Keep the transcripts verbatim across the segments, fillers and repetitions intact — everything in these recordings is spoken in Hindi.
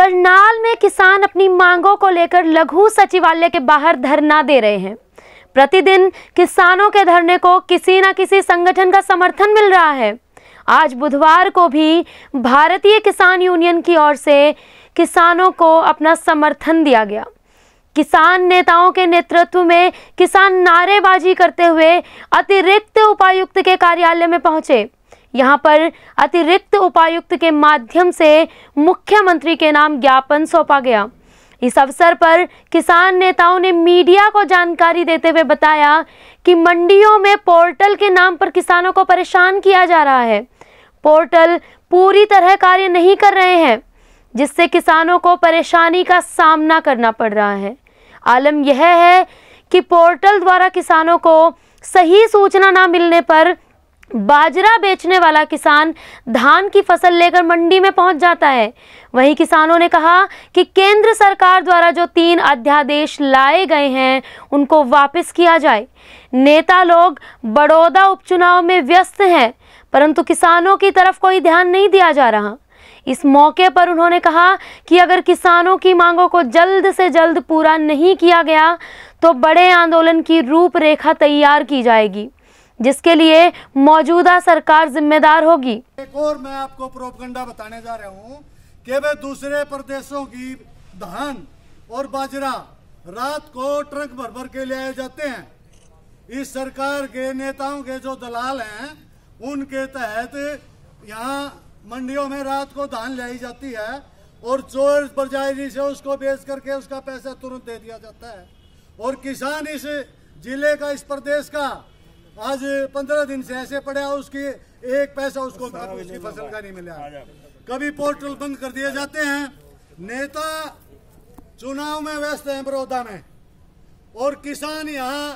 करनाल में किसान अपनी मांगों को लेकर लघु सचिवालय के बाहर धरना दे रहे हैं। प्रतिदिन किसानों के धरने को किसी न किसी संगठन का समर्थन मिल रहा है। आज बुधवार को भी भारतीय किसान यूनियन की ओर से किसानों को अपना समर्थन दिया गया। किसान नेताओं के नेतृत्व में किसान नारेबाजी करते हुए अतिरिक्त उपायुक्त के कार्यालय में पहुंचे। यहां पर अतिरिक्त उपायुक्त के माध्यम से मुख्यमंत्री के नाम ज्ञापन सौंपा गया। इस अवसर पर किसान नेताओं ने मीडिया को जानकारी देते हुए बताया कि मंडियों में पोर्टल के नाम पर किसानों को परेशान किया जा रहा है। पोर्टल पूरी तरह कार्य नहीं कर रहे हैं, जिससे किसानों को परेशानी का सामना करना पड़ रहा है। आलम यह है कि पोर्टल द्वारा किसानों को सही सूचना न मिलने पर बाजरा बेचने वाला किसान धान की फसल लेकर मंडी में पहुंच जाता है। वहीं किसानों ने कहा कि केंद्र सरकार द्वारा जो तीन अध्यादेश लाए गए हैं उनको वापस किया जाए। नेता लोग बड़ौदा उपचुनाव में व्यस्त हैं, परंतु किसानों की तरफ कोई ध्यान नहीं दिया जा रहा। इस मौके पर उन्होंने कहा कि अगर किसानों की मांगों को जल्द से जल्द पूरा नहीं किया गया तो बड़े आंदोलन की रूपरेखा तैयार की जाएगी, जिसके लिए मौजूदा सरकार जिम्मेदार होगी। एक और मैं आपको प्रोपगंडा बताने जा रहा हूँ कि वे दूसरे प्रदेशों की धान और बाजरा रात को ट्रक भर भर के ले आए जाते हैं। इस सरकार के नेताओं के जो दलाल हैं उनके तहत यहाँ मंडियों में रात को धान लाई जाती है और चोर बरजाई से उसको बेच करके उसका पैसा तुरंत दे दिया जाता है। और किसान इस जिले का, इस प्रदेश का आज पंद्रह दिन से ऐसे पड़ा, उसकी एक पैसा उसको उसकी फसल का नहीं मिला। कभी पोर्टल बंद कर दिए जाते हैं। नेता चुनाव में व्यस्त हैं बड़ौदा में और किसान यहाँ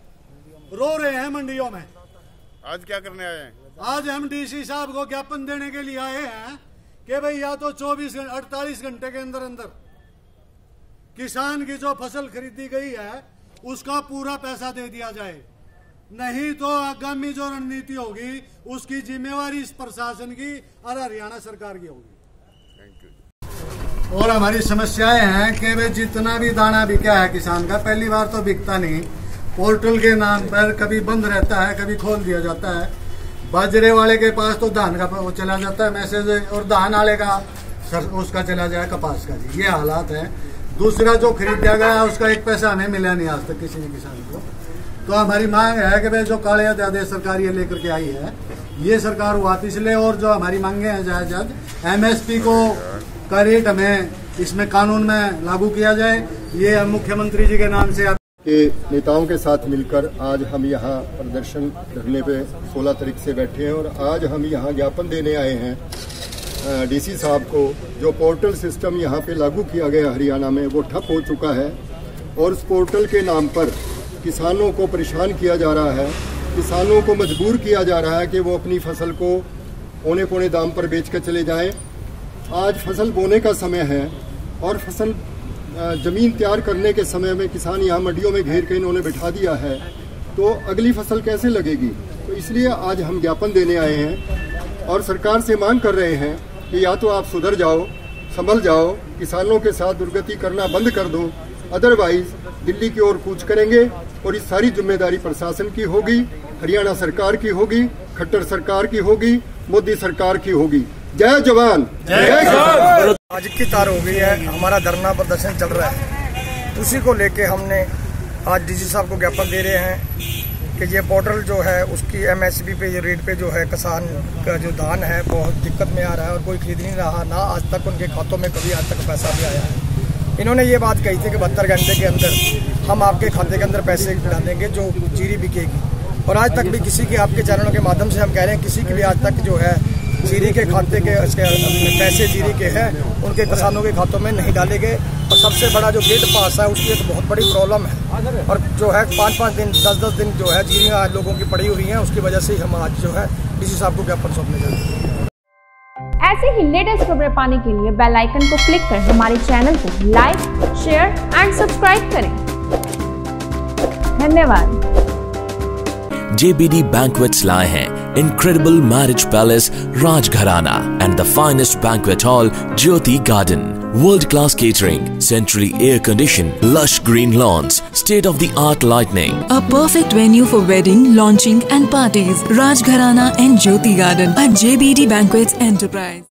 रो रहे हैं मंडियों में। आज क्या करने आए हैं? आज हम डीसी साहब को ज्ञापन देने के लिए आए हैं कि भाई या तो चौबीस अड़तालीस घंटे के अंदर अंदर किसान की जो फसल खरीदी गई है उसका पूरा पैसा दे दिया जाए, नहीं तो आगामी जो रणनीति होगी उसकी जिम्मेवारी इस प्रशासन की और हरियाणा सरकार की होगी। Thank you. और हमारी समस्याएं हैं कि वे जितना भी दाना बिका है किसान का, पहली बार तो बिकता नहीं, पोर्टल के नाम पर कभी बंद रहता है, कभी खोल दिया जाता है। बाजरे वाले के पास तो धान का वो चला जाता है मैसेज, और धान वाले का उसका चला जाए कपास का। ये हालात है। दूसरा जो खरीदा गया उसका एक पैसा हमें मिला नहीं आज तक किसी भी किसान को। तो हमारी मांग है कि भाई जो काले अध्यादेश सरकार ये लेकर के आई है ये सरकार वापिस ले, और जो हमारी मांगे हैं जायज एमएसपी को का रेट हमें इसमें कानून में लागू किया जाए। ये हम मुख्यमंत्री जी के नाम से के नेताओं के साथ मिलकर आज हम यहाँ प्रदर्शन करने पे सोलह तारीख से बैठे हैं और आज हम यहाँ ज्ञापन देने आए हैं डीसी साहब को। जो पोर्टल सिस्टम यहाँ पे लागू किया गया हरियाणा में वो ठप हो चुका है और उस पोर्टल के नाम पर किसानों को परेशान किया जा रहा है। किसानों को मजबूर किया जा रहा है कि वो अपनी फसल को औने पौने दाम पर बेच कर चले जाएं। आज फसल बोने का समय है और फसल जमीन तैयार करने के समय में किसान यहाँ मंडियों में घेर के इन्होंने बिठा दिया है, तो अगली फसल कैसे लगेगी। तो इसलिए आज हम ज्ञापन देने आए हैं और सरकार से मांग कर रहे हैं कि या तो आप सुधर जाओ, संभल जाओ, किसानों के साथ दुर्गति करना बंद कर दो, अदरवाइज दिल्ली की ओर कूच करेंगे और इस सारी जिम्मेदारी प्रशासन की होगी, हरियाणा सरकार की होगी, खट्टर सरकार की होगी, मोदी सरकार की होगी। जय जवान जय किसान। आज की तार हो गई है, हमारा धरना प्रदर्शन चल रहा है। उसी को लेके हमने आज डीसी साहब को ज्ञापन दे रहे हैं कि ये पोर्टल जो है उसकी एमएसपी पे ये रेट पे जो है किसान का जो धान है बहुत दिक्कत में आ रहा है और कोई खरीद नहीं रहा, ना आज तक उनके खातों में कभी आज तक पैसा भी आया है। इन्होंने ये बात कही थी कि बहत्तर घंटे के अंदर हम आपके खाते के अंदर पैसे डालेंगे जो जीरी बिकेगी, और आज तक भी किसी के आपके चैनलों के माध्यम से हम कह रहे हैं किसी के भी आज तक जो है जीरी के खाते के पैसे जीरी के हैं उनके किसानों के खातों में नहीं डाले गए। और सबसे बड़ा जो गेट पास है उसकी एक बहुत बड़ी प्रॉब्लम है, और जो है पाँच पाँच दिन दस दस दिन जो है जीरी आज लोगों की पड़ी हुई हैं, उसकी वजह से हम आज जो है डीसी साहब को ज्ञापन सौंपने जा रहे हैं। ऐसे ही लेटेस्ट खबरें पाने के लिए बेल आइकन को क्लिक कर हमारे चैनल को लाइक, शेयर एंड सब्सक्राइब करें। धन्यवाद। J B D Banquets लाए हैं incredible marriage palace Rajgharana and the finest banquet hall Jyoti Garden. World-class catering, centrally air-conditioned, lush green lawns, state-of-the-art lighting. A perfect venue for wedding, launching and parties. Rajgharana and Jyoti Garden at J B D Banquets Enterprise.